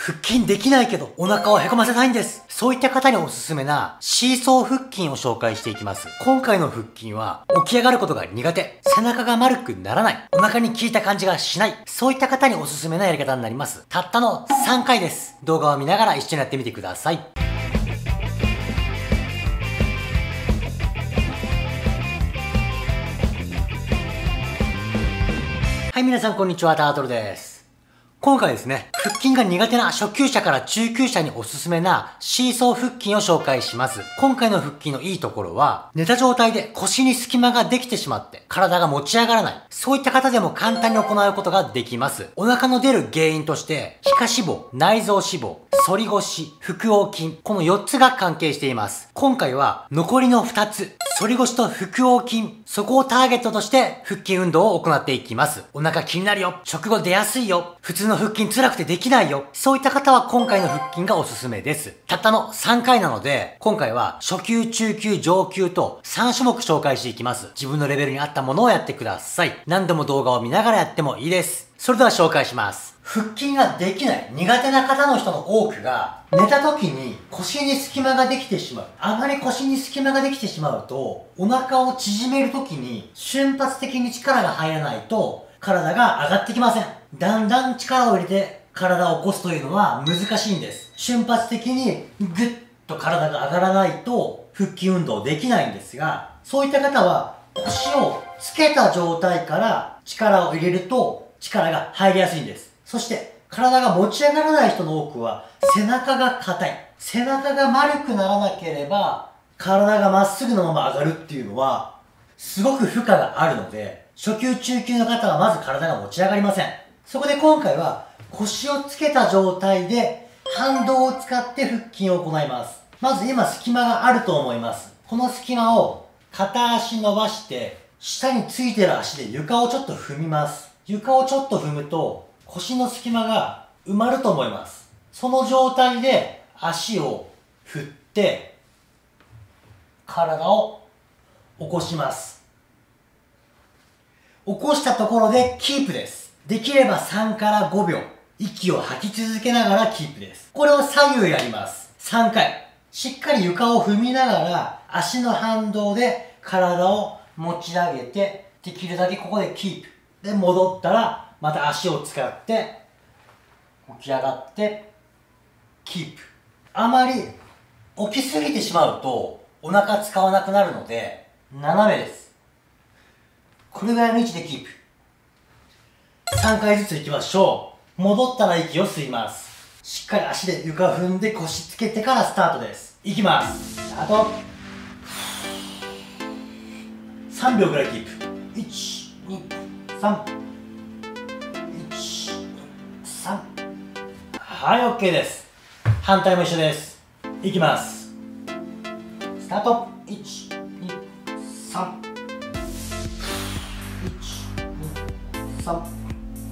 腹筋できないけどお腹をへこませたいんです。そういった方におすすめなシーソー腹筋を紹介していきます。今回の腹筋は起き上がることが苦手、背中が丸くならない、お腹に効いた感じがしない、そういった方におすすめなやり方になります。たったの3回です。動画を見ながら一緒にやってみてください。はい、皆さんこんにちは、タートルです。今回ですね、腹筋が苦手な初級者から中級者におすすめなシーソー腹筋を紹介します。今回の腹筋のいいところは、寝た状態で腰に隙間ができてしまって体が持ち上がらない。そういった方でも簡単に行うことができます。お腹の出る原因として、皮下脂肪、内臓脂肪、反り腰、腹横筋、この4つが関係しています。今回は残りの2つ、反り腰と腹横筋、そこをターゲットとして腹筋運動を行っていきます。お腹気になるよ、食後出やすいよ、普通の腹筋辛くてできないよ、そういった方は今回の腹筋がおすすめです。たったの3回なので、今回は初級、中級、上級と3種目紹介していきます。自分のレベルに合ったものをやってください。何度も動画を見ながらやってもいいです。それでは紹介します。腹筋ができない、苦手な方の人の多くが、寝た時に腰に隙間ができてしまう。あまり腰に隙間ができてしまうと、お腹を縮める時に瞬発的に力が入らないと、体が上がってきません。だんだん力を入れて体を起こすというのは難しいんです。瞬発的にグッと体が上がらないと腹筋運動できないんですが、そういった方は腰をつけた状態から力を入れると力が入りやすいんです。そして体が持ち上がらない人の多くは背中が硬い。背中が丸くならなければ体がまっすぐのまま上がるっていうのはすごく負荷があるので、初級中級の方はまず体が持ち上がりません。そこで今回は腰をつけた状態で反動を使って腹筋を行います。まず今隙間があると思います。この隙間を片足伸ばして下についてる足で床をちょっと踏みます。床をちょっと踏むと腰の隙間が埋まると思います。その状態で足を振って体を起こします。起こしたところでキープです。できれば3から5秒息を吐き続けながらキープです。これを左右やります。3回。しっかり床を踏みながら足の反動で体を持ち上げて、できるだけここでキープ。で、戻ったらまた足を使って起き上がってキープ。あまり起きすぎてしまうとお腹使わなくなるので斜めです。これぐらいの位置でキープ。3回ずついきましょう。戻ったら息を吸います。しっかり足で床踏んで腰つけてからスタートです。いきます。スタート。3秒ぐらいキープ。1、2、3。1、2、3。はい、OK です。反対も一緒です。いきます。スタート。1、2、3。1、2、3。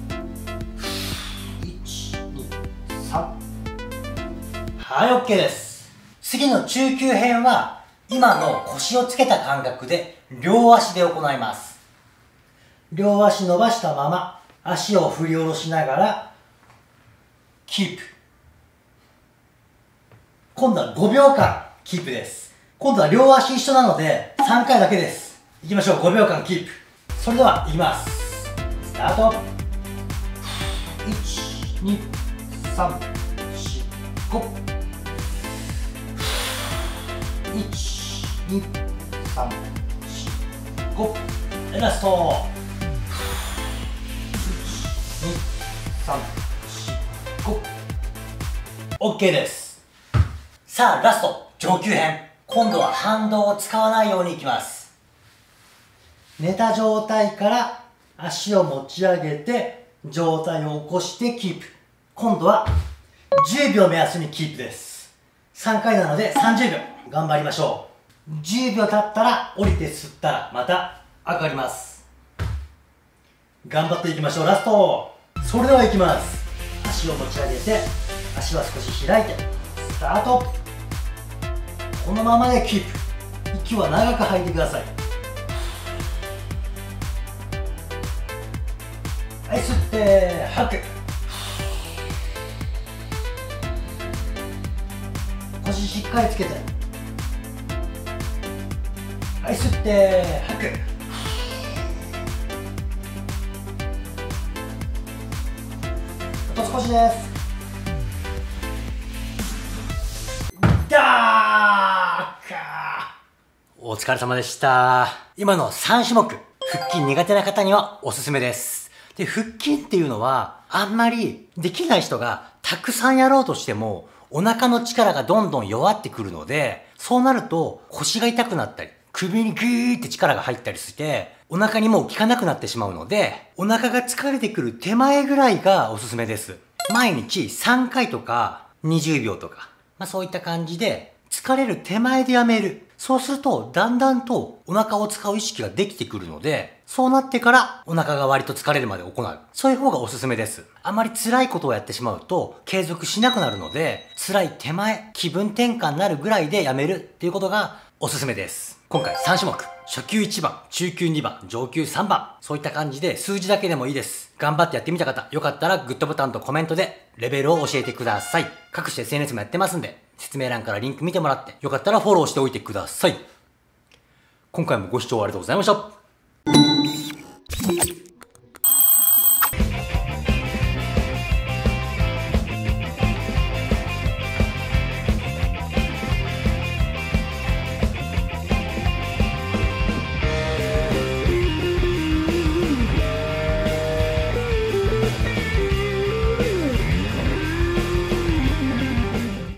はい、OK です。次の中級編は今の腰をつけた感覚で両足で行います。両足伸ばしたまま足を振り下ろしながらキープ。今度は5秒間キープです。今度は両足一緒なので3回だけです。いきましょう。5秒間キープ。それではいきます。スタート。1、2、3、4、5。1、2、3、4、5。ラスト。1、2、3、4、5。OK です。さあ、ラスト、上級編。今度は反動を使わないようにいきます。寝た状態から足を持ち上げて、上体を起こしてキープ。今度は10秒目安にキープです。3回なので30秒。頑張りましょう。10秒経ったら降りて吸ったらまた上がります。頑張っていきましょう。ラスト。それではいきます。足を持ち上げて足は少し開いてスタート。このままでキープ。息は長く吐いてください。はい、吸って吐く。 腰しっかりつけて、はい、吸って吐く。あと少しです。お疲れ様でした。今の3種目、腹筋苦手な方にはおすすめです。で、腹筋っていうのは、あんまりできない人がたくさんやろうとしても、お腹の力がどんどん弱ってくるので、そうなると腰が痛くなったり、首にグーって力が入ったりして、お腹にもう効かなくなってしまうので、お腹が疲れてくる手前ぐらいがおすすめです。毎日3回とか20秒とか、そういった感じで、疲れる手前でやめる。そうすると、だんだんとお腹を使う意識ができてくるので、そうなってからお腹が割と疲れるまで行う。そういう方がおすすめです。あまり辛いことをやってしまうと、継続しなくなるので、辛い手前、気分転換になるぐらいでやめるっていうことがおすすめです。今回3種目。初級1番、中級2番、上級3番。そういった感じで数字だけでもいいです。頑張ってやってみた方、よかったらグッドボタンとコメントでレベルを教えてください。各種 SNS もやってますんで、説明欄からリンク見てもらって、よかったらフォローしておいてください。今回もご視聴ありがとうございました。